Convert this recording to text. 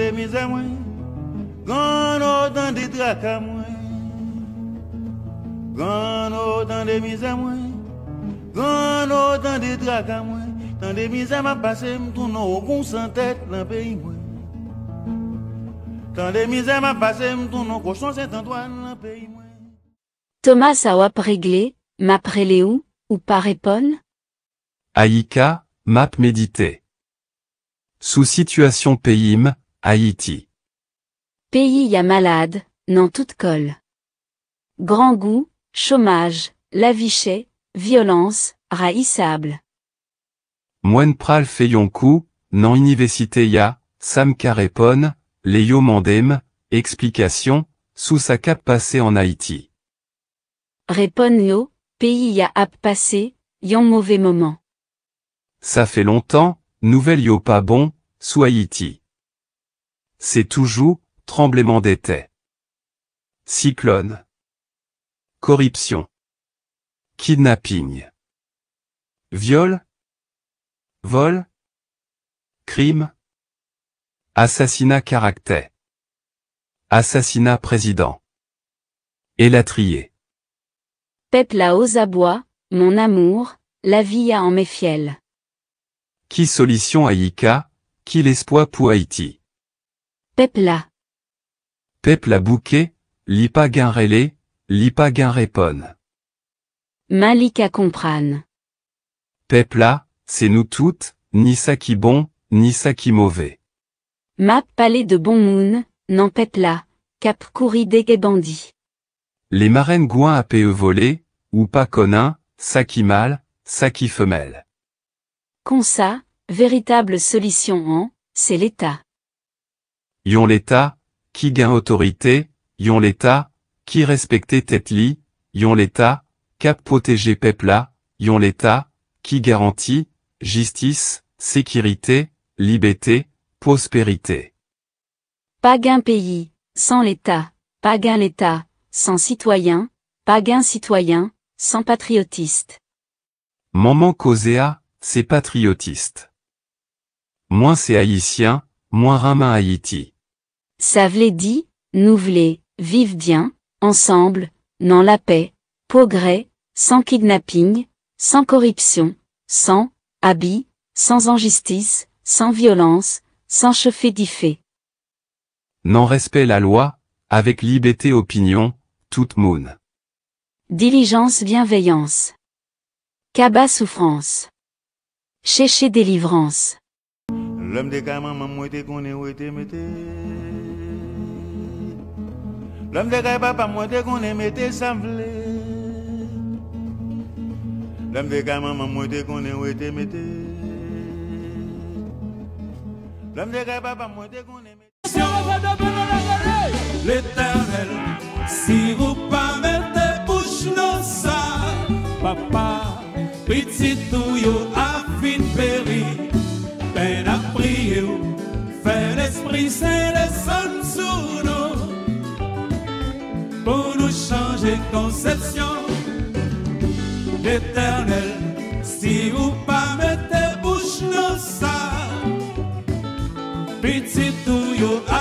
de misère moi, grand autant de tracas moi, grand autant de misère moi, grand autant de tracas moi, tant de misère m'a passé m'tourne au con sans tête dans pays moi, tant de misère m'a passé m'tourne au cochon Saint-Antoine dans pays moi. Thomas a wap réglé, map relé ou pas répondre? Aïka, map médité. Sous situation pays Haïti. Pays y a malade, n'en toute colle. Grand goût, chômage, lavichet, violence, raïssable. Moine pral feyonkou, nan université ya, sam carépone, leyo mandem, explication, sous sa cap passé en Haïti. Répond yo, pays y a ap passé, yon mauvais moment. Ça fait longtemps, nouvelle yo pas bon, sous Haïti. C'est toujours, tremblement d'été. Cyclone. Corruption. Kidnapping. Viol. Vol. Crime. Assassinat caractère. Assassinat président. Élatrier. Peuple la aux abois, mon amour, la vie a en mes fiel. Qui solution Aïka, qui l'espoir pour Haïti. Peuple la. Peuple la bouquet, li pas gain relé, li pas gain répond. Malik à comprenne. Peuple là, c'est nous toutes, ni ça qui bon, ni ça qui mauvais. Map palais de bon moon, n'en peuple la, cap courri des bandits. Les marraines gouin à PE volé, ou pas conin, ça qui mâle, ça qui femelle. Comme ça, véritable solution en, c'est l'État. Yon l'État, qui gain autorité, yon l'État, qui respecte tête li, yon l'État, cap protéger peuple là, yon l'État, qui garantit, justice, sécurité, liberté, prospérité. Pas gain pays, sans l'État, pas gain l'État, sans citoyen, pas gain citoyen, sans patriotiste. Maman causéa, c'est patriotiste. Moins c'est haïtien, moins ramin Haïti. Ça v'lait dit, nous v'lait, vive bien, ensemble, dans la paix, progrès, sans kidnapping, sans corruption, sans habit, sans injustice, sans violence, sans chauffer d'ifé. Non respect la loi, avec liberté opinion, toute moon. Diligence bienveillance. Cabas souffrance. Chercher délivrance. L'homme de ka maman moi te connaît où te mette. L'homme de ka papa moi te connaît mette ça m'vle. L'homme de ka maman moi te connaît où te mette. L'homme de ka papa moi te connaît mette. L'Éternel, si vous pas mettez bouche dans ça, papa, petit touyo a fin péri, peine à prier, fait l'Esprit Saint descendre sur nous, pour nous changer conception. L'Éternel, si vous pas mettez bouche dans ça, petit touyo a